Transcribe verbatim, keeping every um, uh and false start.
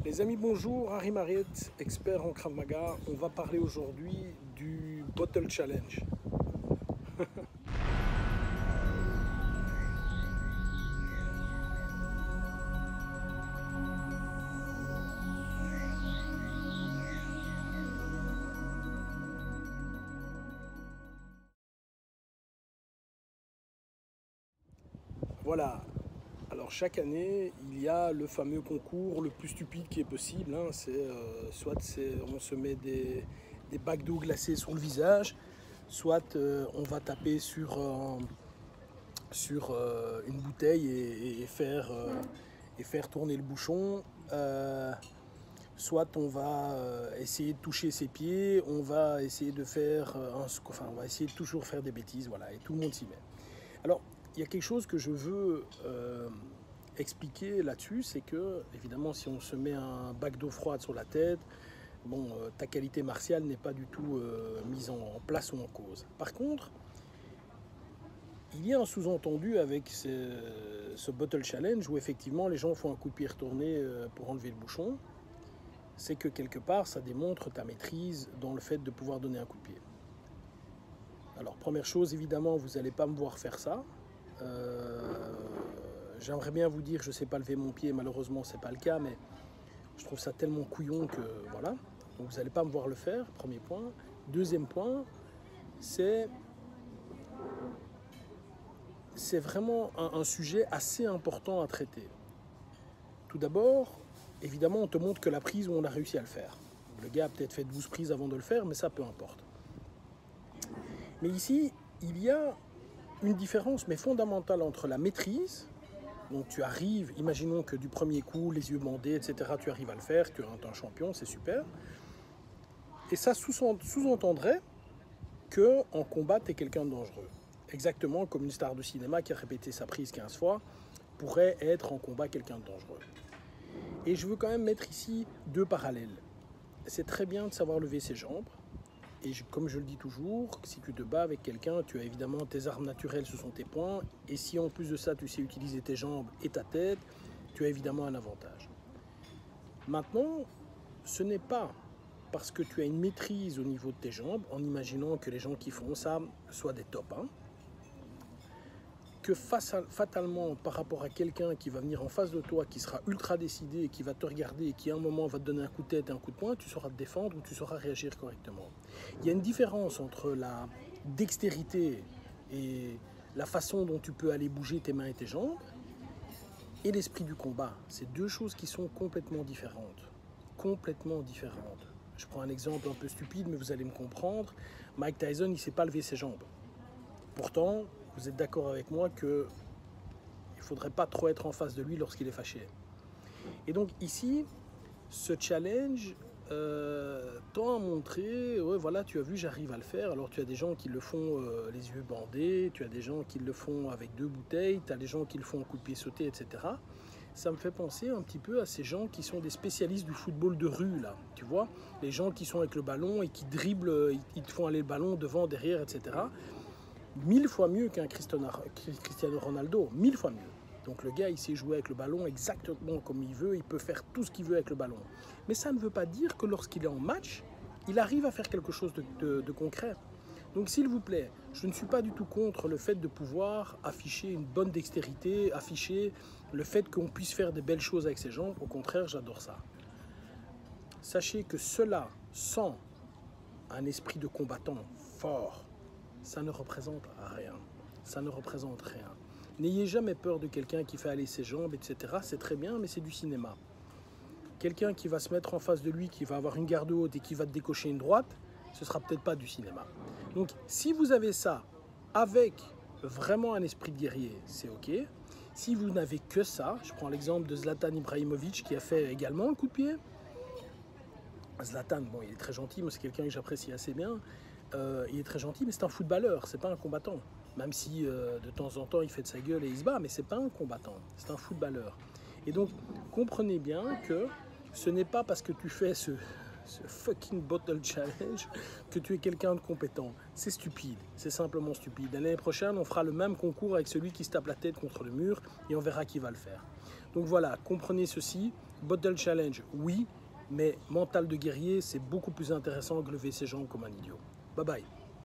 Les amis, bonjour, Harry Mariette, expert en Krav Maga. On va parler aujourd'hui du Bottle Challenge. Voilà. Alors chaque année, il y a le fameux concours le plus stupide qui est possible. Hein. C'est euh, soit c'est, on se met des, des bacs d'eau glacée sur le visage, soit euh, on va taper sur, euh, sur euh, une bouteille et, et, faire, euh, et faire tourner le bouchon. Euh, soit on va euh, essayer de toucher ses pieds, on va essayer de faire un, enfin, on va essayer de toujours faire des bêtises, voilà, et tout le monde s'y met. Alors, il y a quelque chose que je veux euh, expliquer là-dessus, c'est que, évidemment, si on se met un bac d'eau froide sur la tête, bon, euh, ta qualité martiale n'est pas du tout euh, mise en, en place ou en cause. Par contre, il y a un sous-entendu avec ce, ce Bottle Challenge où, effectivement, les gens font un coup de pied retourné euh, pour enlever le bouchon. C'est que, quelque part, ça démontre ta maîtrise dans le fait de pouvoir donner un coup de pied. Alors, première chose, évidemment, vous n'allez pas me voir faire ça. Euh, J'aimerais bien vous dire que je ne sais pas lever mon pied, malheureusement c'est pas le cas, mais je trouve ça tellement couillon que voilà. Donc vous n'allez pas me voir le faire, premier point. Deuxième point, c'est c'est vraiment un, un sujet assez important à traiter. Tout d'abord, évidemment, on te montre que la prise où on a réussi à le faire. Le gars a peut-être fait douze prises avant de le faire, mais ça peu importe. Mais ici, il y a une différence mais fondamentale entre la maîtrise, donc tu arrives, imaginons que du premier coup, les yeux bandés, et cetera, tu arrives à le faire, tu es un champion, c'est super. Et ça sous-entendrait qu'en combat, tu es quelqu'un de dangereux. Exactement comme une star de cinéma qui a répété sa prise quinze fois pourrait être en combat quelqu'un de dangereux. Et je veux quand même mettre ici deux parallèles. C'est très bien de savoir lever ses jambes. Et je, comme je le dis toujours, si tu te bats avec quelqu'un, tu as évidemment tes armes naturelles, ce sont tes poings. Et si en plus de ça, tu sais utiliser tes jambes et ta tête, tu as évidemment un avantage. Maintenant, ce n'est pas parce que tu as une maîtrise au niveau de tes jambes, en imaginant que les gens qui font ça soient des top un, que face à, fatalement par rapport à quelqu'un qui va venir en face de toi, qui sera ultra décidé, et qui va te regarder et qui à un moment va te donner un coup de tête et un coup de poing, tu sauras te défendre ou tu sauras réagir correctement. Il y a une différence entre la dextérité et la façon dont tu peux aller bouger tes mains et tes jambes et l'esprit du combat. C'est deux choses qui sont complètement différentes. Complètement différentes. Je prends un exemple un peu stupide, mais vous allez me comprendre. Mike Tyson, il ne sait pas lever ses jambes. Pourtant, vous êtes d'accord avec moi qu'il ne faudrait pas trop être en face de lui lorsqu'il est fâché. Et donc ici, ce challenge euh, tend à montrer, ouais, voilà, tu as vu, j'arrive à le faire. Alors tu as des gens qui le font euh, les yeux bandés, tu as des gens qui le font avec deux bouteilles, tu as des gens qui le font en coup de pied sauté, et cetera. Ça me fait penser un petit peu à ces gens qui sont des spécialistes du football de rue, là, tu vois, les gens qui sont avec le ballon et qui dribblent, ils, ils te font aller le ballon devant, derrière, et cetera. Mille fois mieux qu'un Cristiano Ronaldo, mille fois mieux. Donc le gars, il sait jouer avec le ballon exactement comme il veut, il peut faire tout ce qu'il veut avec le ballon. Mais ça ne veut pas dire que lorsqu'il est en match, il arrive à faire quelque chose de, de, de concret. Donc s'il vous plaît, je ne suis pas du tout contre le fait de pouvoir afficher une bonne dextérité, afficher le fait qu'on puisse faire des belles choses avec ses jambes. Au contraire, j'adore ça. Sachez que cela, sans un esprit de combattant fort, ça ne représente rien. Ça ne représente rien. N'ayez jamais peur de quelqu'un qui fait aller ses jambes, et cetera. C'est très bien, mais c'est du cinéma. Quelqu'un qui va se mettre en face de lui, qui va avoir une garde haute et qui va te décocher une droite, ce sera peut-être pas du cinéma. Donc, si vous avez ça avec vraiment un esprit de guerrier, c'est ok. Si vous n'avez que ça, je prends l'exemple de Zlatan Ibrahimovic qui a fait également un coup de pied. Zlatan, bon, il est très gentil, moi c'est quelqu'un que j'apprécie assez bien. Euh, il est très gentil, mais c'est un footballeur, c'est pas un combattant. Même si euh, de temps en temps il fait de sa gueule et il se bat, mais c'est pas un combattant, c'est un footballeur. Et donc comprenez bien que ce n'est pas parce que tu fais ce, ce fucking bottle challenge que tu es quelqu'un de compétent. C'est stupide, c'est simplement stupide. L'année prochaine, on fera le même concours avec celui qui se tape la tête contre le mur et on verra qui va le faire. Donc voilà, comprenez ceci, Bottle challenge, oui, mais mental de guerrier, c'est beaucoup plus intéressant que lever ses jambes comme un idiot. Bye bye.